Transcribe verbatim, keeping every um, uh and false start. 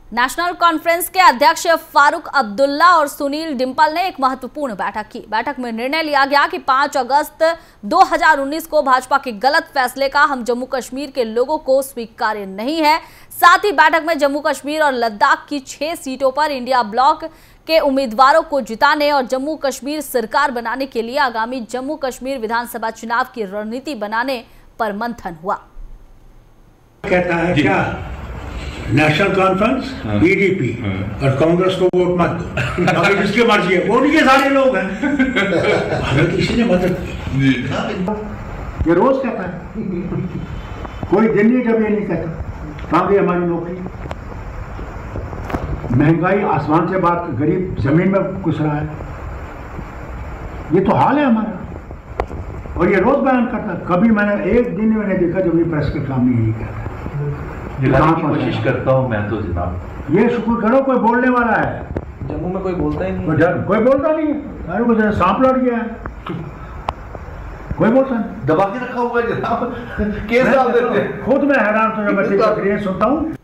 National conference के अध्यक्ष फारूक अब्दुल्ला और सुनील डिंपल ने एक महत्वपूर्ण बैठक की। बैठक में निर्णय लिया गया कि पाँच अगस्त दो हज़ार उन्नीस को भाजपा के गलत फैसले का हम जम्मू कश्मीर के लोगों को स्वीकार्य नहीं है। साथ ही बैठक में जम्मू कश्मीर और लद्दाख की छह सीटों पर इंडिया ब्लॉक के उम्मीदवारों को जिताने और जम्मू कश्मीर सरकार बनाने के लिए आगामी जम्मू कश्मीर विधानसभा चुनाव की रणनीति बनाने पर मंथन हुआ। कहता है क्या नेशनल कॉन्फ्रेंस बीडीपी और कांग्रेस को वोट मत दो, अगर जिसकी मर्जी है वो उनके सारे लोग हैं। हमें किसी ने मदद की, ये रोज कहता है, कोई दिन नहीं जब ये नहीं कहता कहाँ गई हमारी नौकरी। महंगाई आसमान से बात, गरीब जमीन में घुस रहा है, ये तो हाल है हमारा। और ये रोज बयान करता है, कभी मैंने एक दिन मैंने देखा जब ये प्रेस के सामने यही कहता है। जिलाने की कोशिश करता हूँ मैं तो जनाब। ये शुक्र करो कोई बोलने वाला है। जम्मू में कोई बोलता ही नहीं, कोई, कोई बोलता नहीं है। अरे कुछ सांप लड़ गया है, कोई बोलता नहीं, दबा के रखा हुआ है जनाब। केस डाल देते हैं। खुद मैं हैरान तो जब मैं तकरीरें सुनता हूँ